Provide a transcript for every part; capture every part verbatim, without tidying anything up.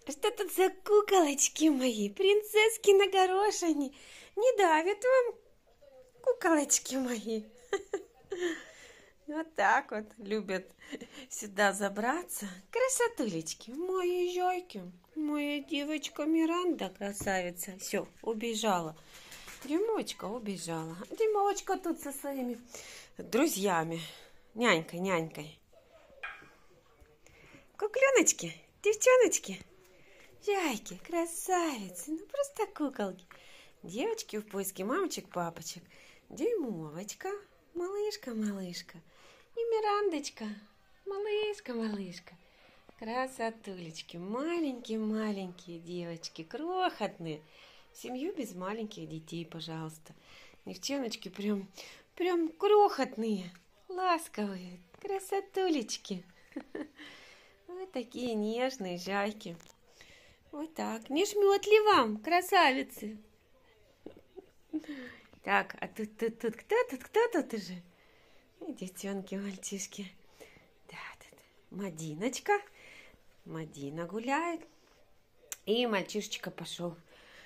Что тут за куколочки мои, принцесски на горошине? Не давят вам, куколочки мои? Вот так вот любят сюда забраться. Красотулечки, мои зайки, моя девочка Миранда, красавица. Все, убежала. Димочка убежала. Димочка тут со своими друзьями. Нянькой, нянькой. Кукленочки, девчоночки, зайки, красавицы, ну просто куколки. Девочки в поиске мамочек, папочек. Дюймовочка, малышка, малышка. И Мирандочка, малышка, малышка. Красотулечки, маленькие-маленькие девочки, крохотные. Семью без маленьких детей, пожалуйста. Девчоночки прям, прям крохотные, ласковые, красотулечки. Вот такие нежные зайки. Вот так. Не жмет ли вам, красавицы? Так, а тут, тут, тут, кто тут, кто тут уже? Девчонки, мальчишки. Да, тут Мадиночка. Мадина гуляет. И мальчишечка пошел.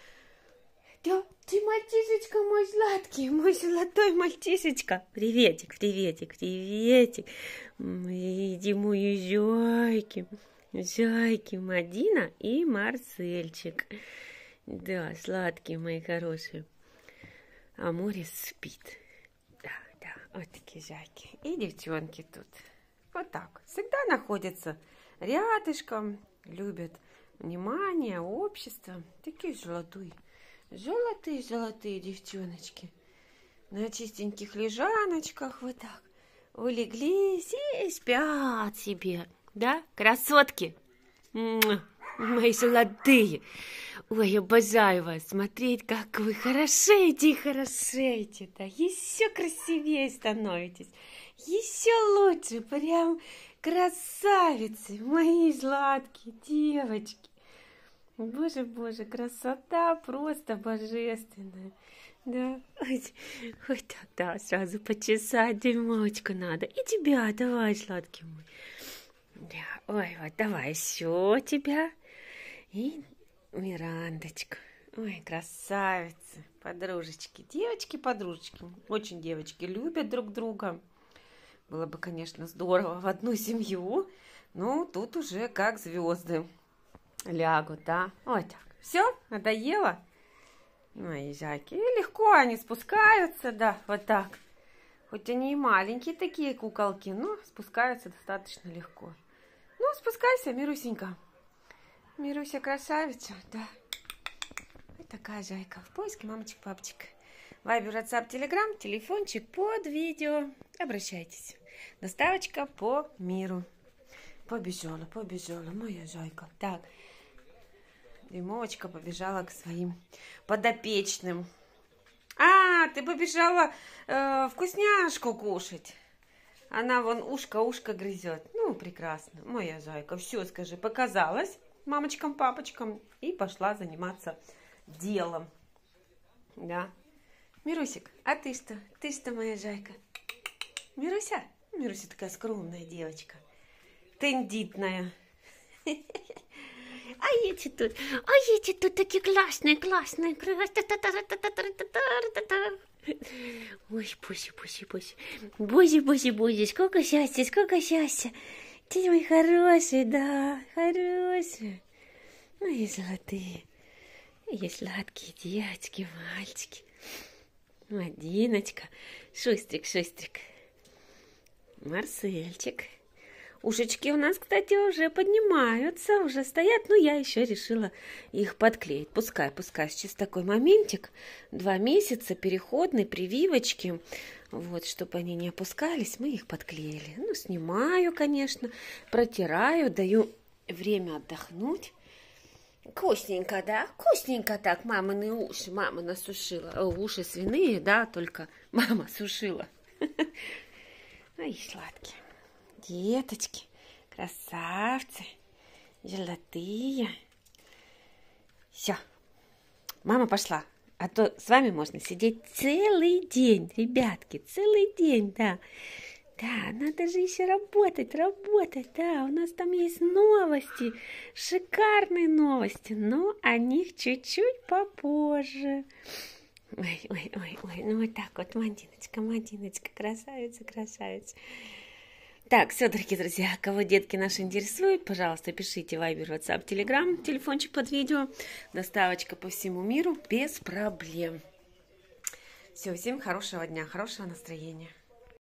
Да, ты мальчишечка мой сладкий, мой золотой мальчишечка. Приветик, приветик, приветик. Иди, мои зайки. Зайки, Мадина и Марсельчик. Да, сладкие мои хорошие. А море спит. Да, да, вот такие зайки. И девчонки тут. Вот так. Всегда находятся рядышком. Любят внимание, общество. Такие золотые. Золотые-золотые девчоночки. На чистеньких лежаночках вот так улеглись и спят себе. Да, красотки? Мои золотые. Ой, обожаю вас смотреть, как вы хорошеете и хорошеете-то. Еще красивее становитесь. Еще лучше. Прям красавицы, мои сладкие девочки. Боже, боже, красота просто божественная. Да, ой, ой, так, да, сразу почесать дымочку надо. И тебя, давай, сладкий мой. Да, ой, вот, давай еще тебя. И Мирандочка. Ой, красавицы, подружечки. Девочки-подружечки. Очень девочки любят друг друга. Было бы, конечно, здорово в одну семью. Но тут уже как звезды лягут, да? Вот так. Все, надоело? Мои зайки. И легко они спускаются, да, вот так. Хоть они и маленькие такие куколки, но спускаются достаточно легко. Ну, спускайся, Мирусенька. Мируся красавица, да. Вот такая зайка. В поиске мамочек-папочек. Вайбер, WhatsApp, Telegram, телефончик под видео. Обращайтесь. Доставочка по миру. Побежала, побежала, моя зайка. Так. Димовочка побежала к своим подопечным. А, ты побежала э, вкусняшку кушать. Она вон ушко-ушко грызет. Ну, прекрасно. Моя зайка. Все, скажи, показалась мамочкам, папочкам и пошла заниматься делом. Да. Мирусик, а ты что? Ты что, моя зайка? Мируся? Мируся такая скромная девочка. Тендитная. А эти тут, а эти тут такие классные, классные. Ой, буси, буси, буси. Буси, буси, буси. Сколько счастья, сколько счастья. Ты мой хороший, да, хороший. Мои золотые. И сладкие девочки, мальчики. Мадиночка. Шустрик, шустрик. Марсельчик. Ушечки у нас, кстати, уже поднимаются, уже стоят, но я еще решила их подклеить. Пускай, пускай, сейчас такой моментик, два месяца, переходный, прививочки, вот, чтобы они не опускались, мы их подклеили. Ну, снимаю, конечно, протираю, даю время отдохнуть. Вкусненько, да? Вкусненько так, мамины уши, мама насушила. О, уши свиные, да, только мама сушила. Ай, сладкие. Деточки, красавцы, золотые. Все, мама пошла. А то с вами можно сидеть целый день, ребятки, целый день, да. Да, надо же еще работать, работать. Да, у нас там есть новости, шикарные новости, но о них чуть-чуть попозже. Ой, ой, ой, ой, ну вот так вот, Мадиночка, Мадиночка, красавица, красавица. Так, все, дорогие друзья, кого детки наши интересуют, пожалуйста, пишите Viber, WhatsApp, Telegram, телефончик под видео. Доставочка по всему миру без проблем. Все, всем хорошего дня, хорошего настроения.